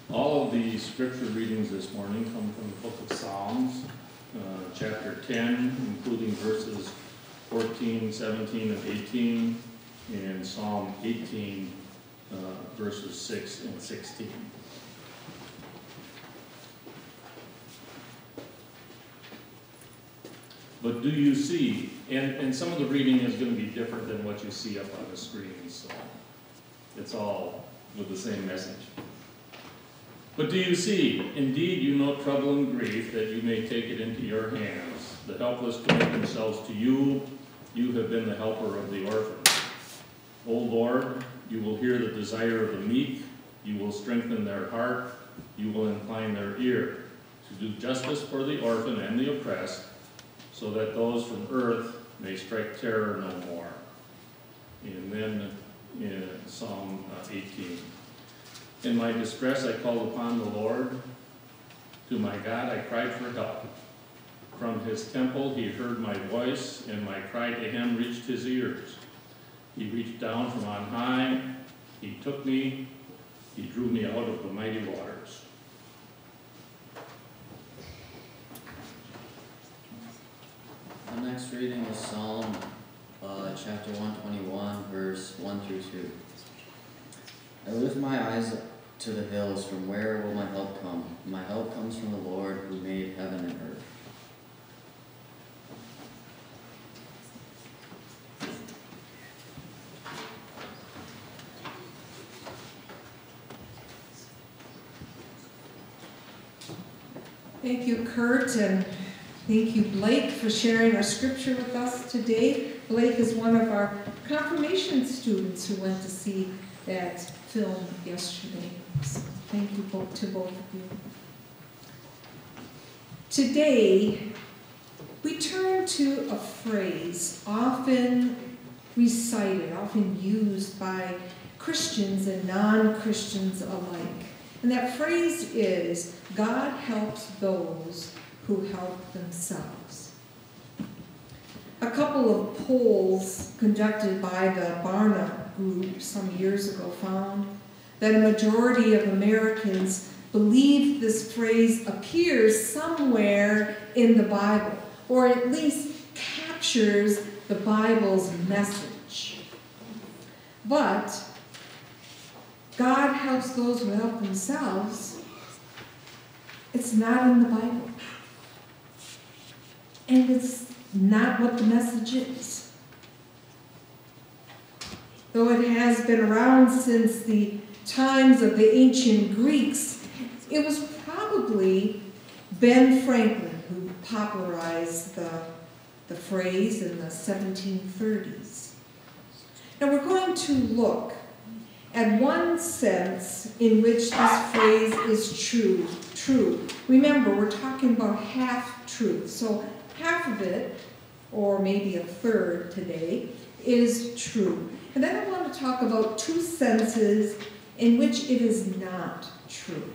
All of the scripture readings this morning come from the book of Psalms, chapter 10, including verses 14, 17, and 18, and Psalm 18, verses 6 and 16. But do you see, and some of the reading is going to be different than what you see up on the screen, so it's all with the same message. But do you see, indeed you know trouble and grief, that you may take it into your hands. The helpless commit themselves to you. You have been the helper of the orphan. O Lord, you will hear the desire of the meek. You will strengthen their heart. You will incline their ear to do justice for the orphan and the oppressed, so that those from earth may strike terror no more. And then in Psalm 18. In my distress I called upon the Lord. To my God I cried for help. From his temple he heard my voice, and my cry to him reached his ears. He reached down from on high. He took me. He drew me out of the mighty waters. The next reading is Psalm chapter 121, verse 1 through 2. I lift my eyes to the hills, from where will my help come? My help comes from the Lord who made heaven and earth. Thank you, Kurt, and thank you, Blake, for sharing our scripture with us today. Blake is one of our confirmation students who went to see that film yesterday. So thank you to both of you. Today, we turn to a phrase often recited, often used by Christians and non-Christians alike. And that phrase is, God helps those who help themselves. A couple of polls conducted by the Barna Group some years ago found that a majority of Americans believe this phrase appears somewhere in the Bible, or at least captures the Bible's message. But God helps those who help themselves. It's not in the Bible. And it's not what the message is. Though it has been around since the times of the ancient Greeks, it was probably Ben Franklin who popularized the phrase in the 1730s. Now we're going to look at one sense in which this phrase is true. Remember, we're talking about half-truth. So half of it, or maybe a third today, is true. And then I want to talk about two senses in which it is not true.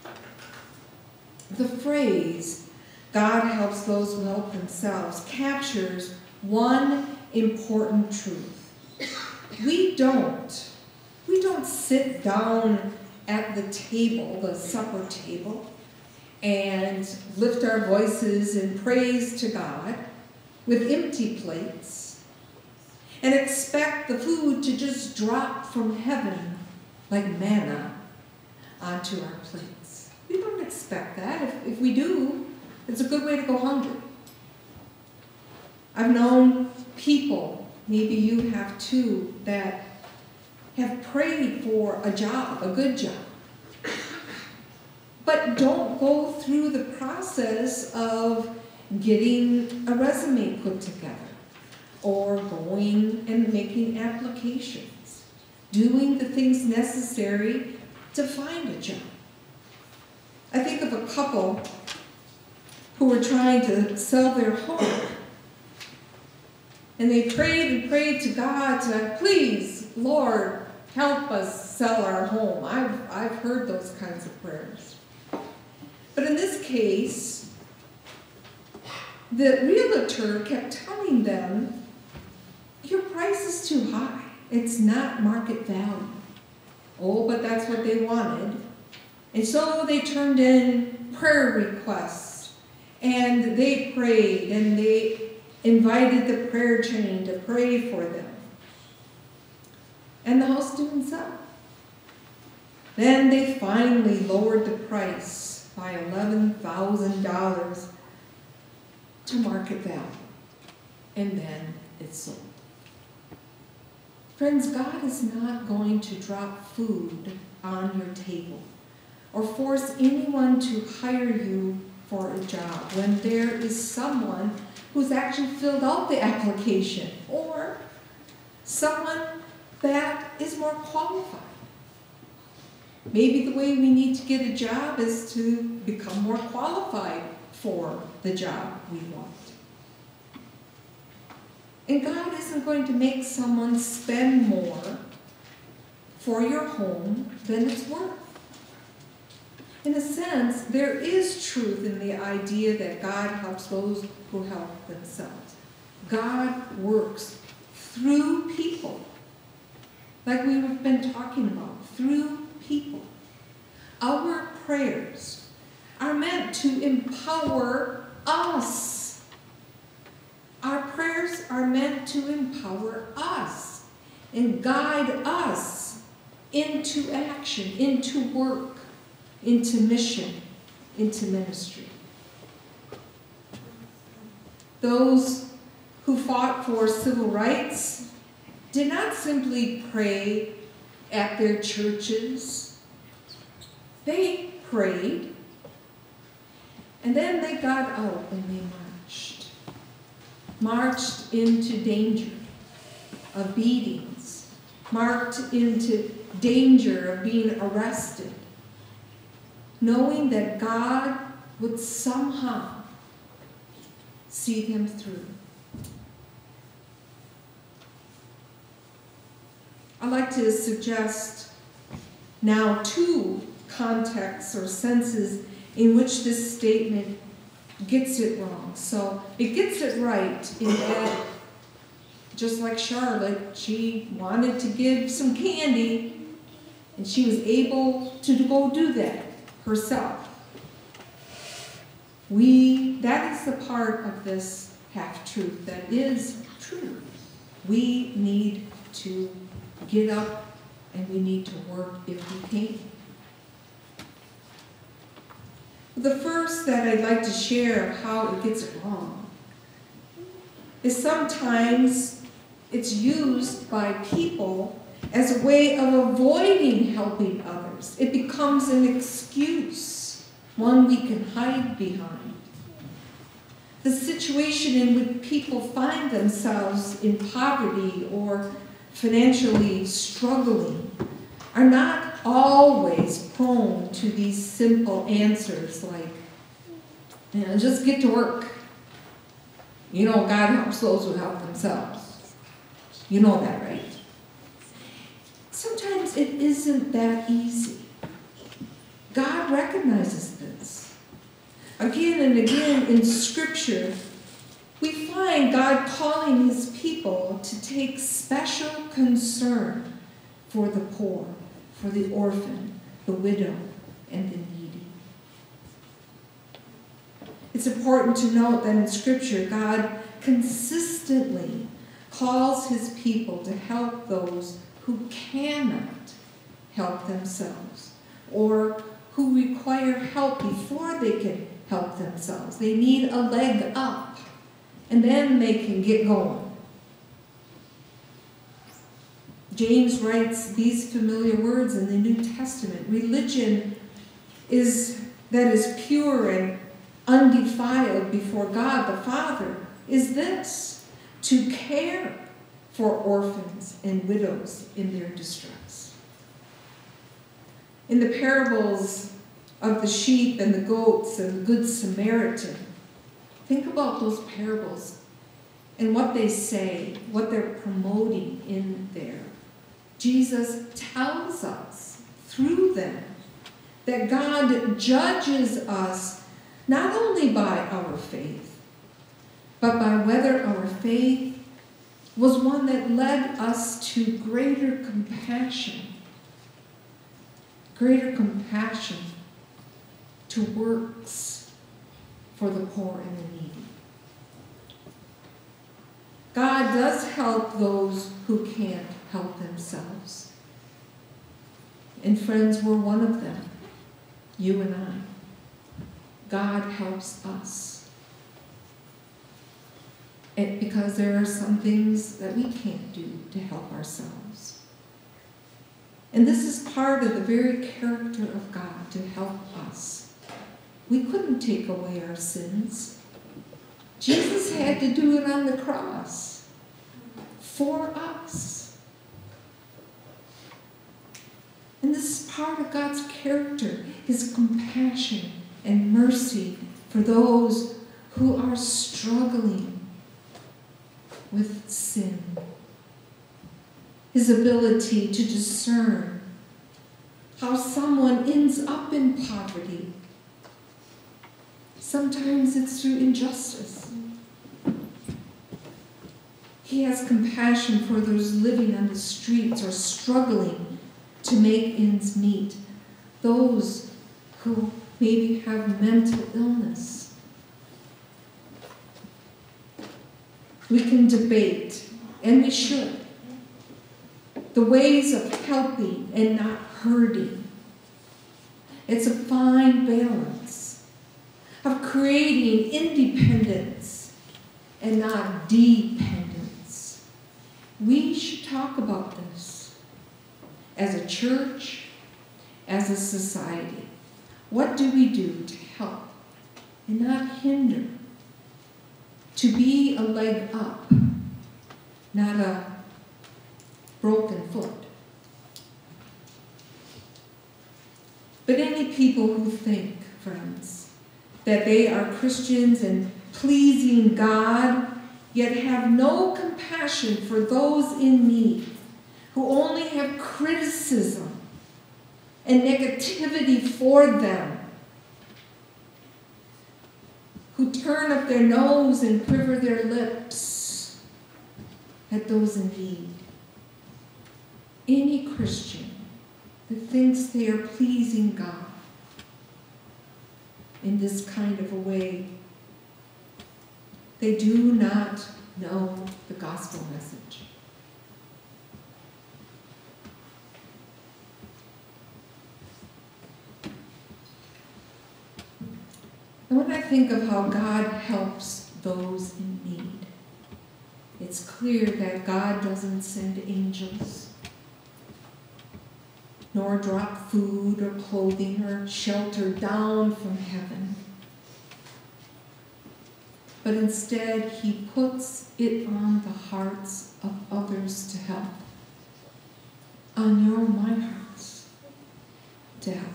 The phrase, God helps those who help themselves, captures one important truth. We don't sit down at the table, the supper table, and lift our voices in praise to God with empty plates and expect the food to just drop from heaven like manna onto our plates. We don't expect that. If we do, it's a good way to go hungry. I've known people, maybe you have too, that have prayed for a job, a good job, but don't go through the process of getting a resume put together or going and making applications, doing the things necessary to find a job. I think of a couple who were trying to sell their home, and they prayed and prayed to God to, please, Lord, help us sell our home. I've heard those kinds of prayers. But in this case, the realtor kept telling them, your price is too high. It's not market value. Oh, but that's what they wanted. And so they turned in prayer requests, and they prayed, and they invited the prayer chain to pray for them. And the house didn't sell. Then they finally lowered the price by $11,000 to market value. And then it sold. Friends, God is not going to drop food on your table or force anyone to hire you for a job when there is someone who's actually filled out the application or someone that is more qualified. Maybe the way we need to get a job is to become more qualified for the job we want. And God isn't going to make someone spend more for your home than it's worth. In a sense, there is truth in the idea that God helps those who help themselves. God works through people, like we've been talking about, through people. Our prayers are meant to empower us. Our prayers are meant to empower us and guide us into action, into work, into mission, into ministry. Those who fought for civil rights did not simply pray at their churches. They prayed, and then they got out and they marched into danger of beatings, marched into danger of being arrested, knowing that God would somehow see them through. I'd like to suggest now two contexts or senses in which this statement gets it wrong. So it gets it right in that, just like Charlotte, she wanted to give some candy, and she was able to go do that herself. That is the part of this half-truth that is true. We need to get up and we need to work if we can. The first that I'd like to share how it gets it wrong is sometimes it's used by people as a way of avoiding helping others. It becomes an excuse, one we can hide behind. The situation in which people find themselves in poverty or financially struggling are not always prone to these simple answers like, just get to work. God helps those who help themselves. You know that, right? Sometimes it isn't that easy. God recognizes this. Again and again in Scripture, we find God calling His people to take special concern for the poor, for the orphan, the widow, and the needy. It's important to note that in Scripture, God consistently calls His people to help those who cannot help themselves or who require help before they can help themselves. They need a leg up, and then they can get going. James writes these familiar words in the New Testament. Religion that is pure and undefiled before God the Father is this: to care for orphans and widows in their distress. In the parables of the sheep and the goats and the Good Samaritan, think about those parables and what they say, what they're promoting in there. Jesus tells us through them that God judges us not only by our faith, but by whether our faith was one that led us to greater compassion to works for the poor and the needy. God does help those who can't help themselves. And friends, we're one of them, you and I. God helps us. And because there are some things that we can't do to help ourselves. And this is part of the very character of God, to help us. We couldn't take away our sins. Jesus had to do it on the cross for us. And this is part of God's character, his compassion and mercy for those who are struggling with sin. His ability to discern how someone ends up in poverty. Sometimes it's through injustice. He has compassion for those living on the streets or struggling to make ends meet, those who maybe have mental illness. We can debate, and we should, the ways of helping and not hurting. It's a fine balance of creating independence and not dependence. We should talk about this as a church, as a society. What do we do to help and not hinder? To be a leg up, not a broken foot. But any people who think, friends, that they are Christians and pleasing God, yet have no compassion for those in need, who only have criticism and negativity for them, who turn up their nose and quiver their lips at those in need. Any Christian that thinks they are pleasing God in this kind of a way, they do not know the gospel message. And when I think of how God helps those in need, it's clear that God doesn't send angels, nor drop food or clothing or shelter down from heaven. But instead, he puts it on the hearts of others to help. On your and my hearts to help.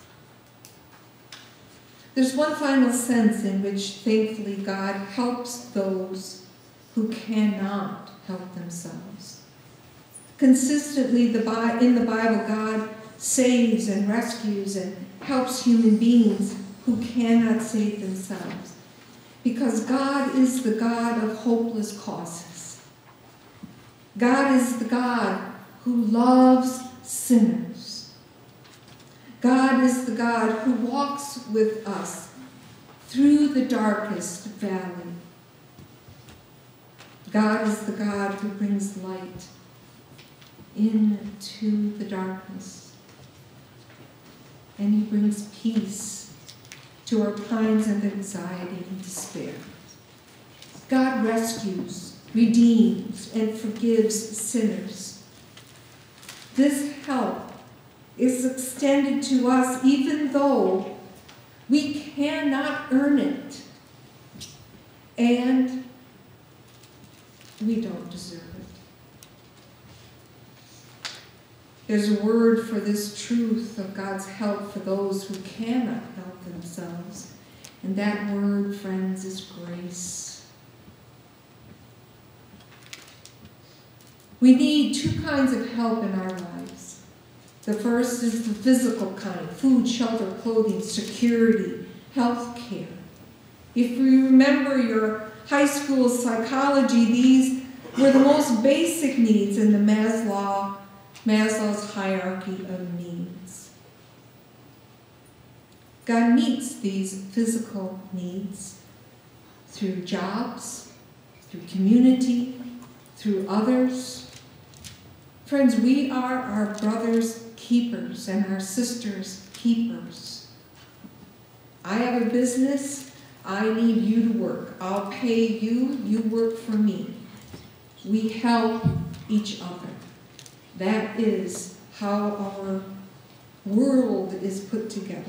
There's one final sense in which, thankfully, God helps those who cannot help themselves. Consistently, in the Bible, God saves and rescues and helps human beings who cannot save themselves. Because God is the God of hopeless causes. God is the God who loves sinners. God is the God who walks with us through the darkest valley. God is the God who brings light into the darkness. And he brings peace to our times of anxiety and despair. God rescues, redeems, and forgives sinners. This help is extended to us even though we cannot earn it and we don't deserve it. There's a word for this truth of God's help for those who cannot help themselves, and that word, friends, is grace. We need two kinds of help in our lives. The first is the physical kind: food, shelter, clothing, security, health care. If you remember your high school psychology, these were the most basic needs in the Maslow's hierarchy of needs. God meets these physical needs through jobs, through community, through others. Friends, we are our brother's keepers and our sister's keepers. I have a business. I need you to work. I'll pay you. You work for me. We help each other. That is how our world is put together.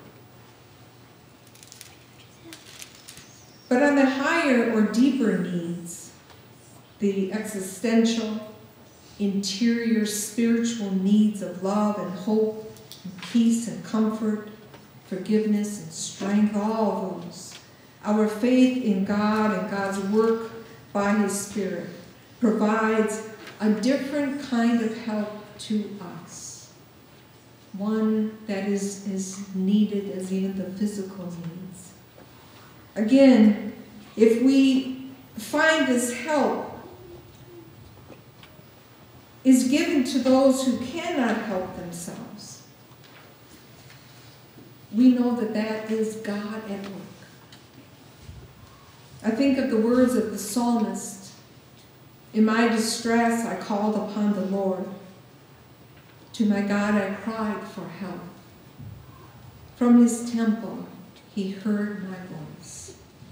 But on the higher or deeper needs, the existential, interior, spiritual needs of love and hope, and peace and comfort, forgiveness and strength, all those, our faith in God and God's work by His Spirit provides a different kind of help to us, one that is as needed as even the physical needs. Again, if we find this help is given to those who cannot help themselves, we know that that is God at work. I think of the words of the psalmist, "In my distress I called upon the Lord. To my God I cried for help. From His temple He heard my voice."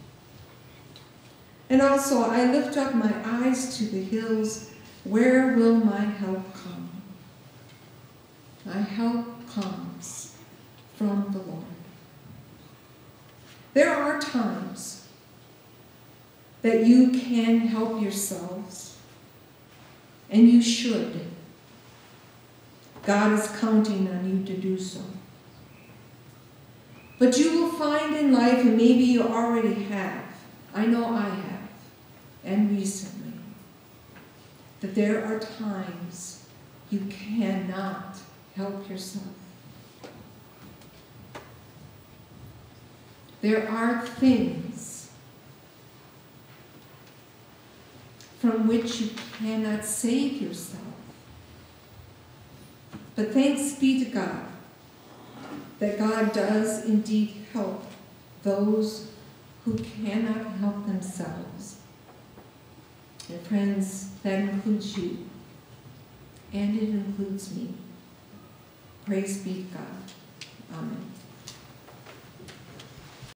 And also, I lift up my eyes to the hills. Where will my help come? My help comes from the Lord. There are times that you can help yourselves, and you should. God is counting on you to do so. But you will find in life, and maybe you already have, I know I have, and recently, that there are times you cannot help yourself. There are things from which you cannot save yourself. But thanks be to God that God does indeed help those who cannot help themselves. And friends, that includes you, and it includes me. Praise be to God. Amen.